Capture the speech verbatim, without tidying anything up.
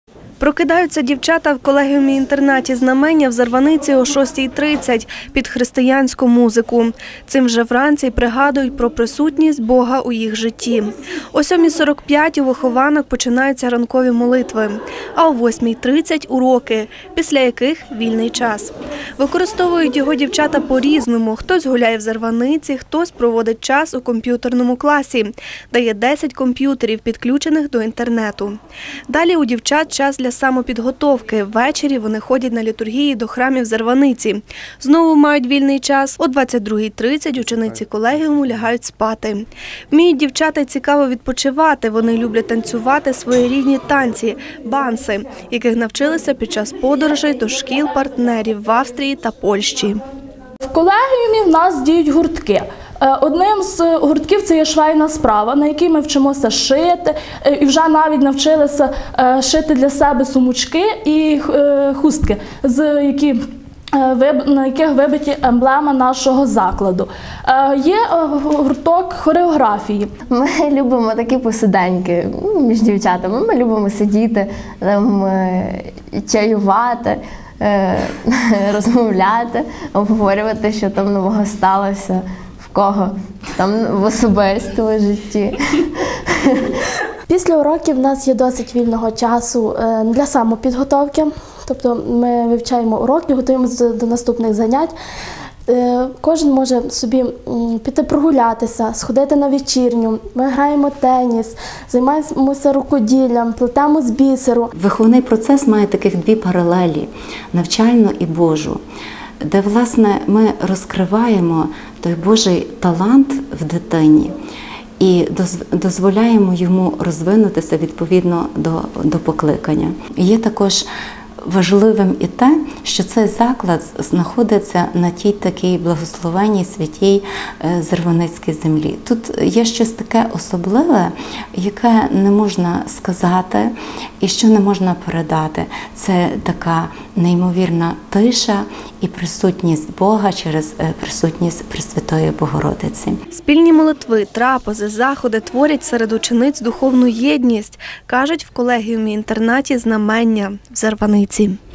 Прокидаються дівчата в колегіумі-інтернаті «Знамення» в Зарваниці о шостій тридцять під християнську музику. Цим вже вранці пригадують про присутність Бога у їх житті. О сьомій сорок п'ять у вихованок починаються ранкові молитви, а о восьмій тридцять – уроки, після яких вільний час. Використовують його дівчата по-різному. Хтось гуляє в Зарваниці, хтось проводить час у комп'ютерному класі, де є десять комп'ютерів, підключених до інтернету. Далі у дівчат час для самопідготовки. Ввечері вони ходять на літургії до храмів Зарваниці. Знову мають вільний час. О двадцять другій тридцять учениці колегіуму лягають спати. Вміють дівчата цікаво відпочивати. Вони люблять танцювати своєрідні танці – банси, яких навчилися під час подорожей до шкіл-партнерів в Австрії та Польщі. В колегіумі в нас діють гуртки. Одним з гуртків це є швейна справа, на якій ми вчимося шити і вже навіть навчилися шити для себе сумочки і хустки, з які на яких вибиті емблема нашого закладу. Є гурток хореографії. Ми любимо такі посиденьки між дівчатами. Ми любимо сидіти, там, чаювати, розмовляти, обговорювати, що там нового сталося, в кого там в особистому житті. Після уроків в нас є досить вільного часу для самопідготовки. Тобто ми вивчаємо уроки, готуємося до наступних занять. Кожен може собі піти прогулятися, сходити на вечірню. Ми граємо теніс, займаємося рукоділлям, плетемо з бісеру. Виховний процес має таких дві паралелі – навчальну і Божу, де, власне, ми розкриваємо той Божий талант в дитині і дозволяємо йому розвинутися відповідно до, до покликання. Є також важливим і те, що цей заклад знаходиться на тій такій благословенній святій Зарваницькій землі. Тут є щось таке особливе, яке не можна сказати і що не можна передати. Це така неймовірна тиша і присутність Бога через присутність Пресвятої Богородиці. Спільні молитви, трапези, заходи творять серед учениць духовну єдність, кажуть в колегіумі-інтернаті «Знамення» в Зарваниці.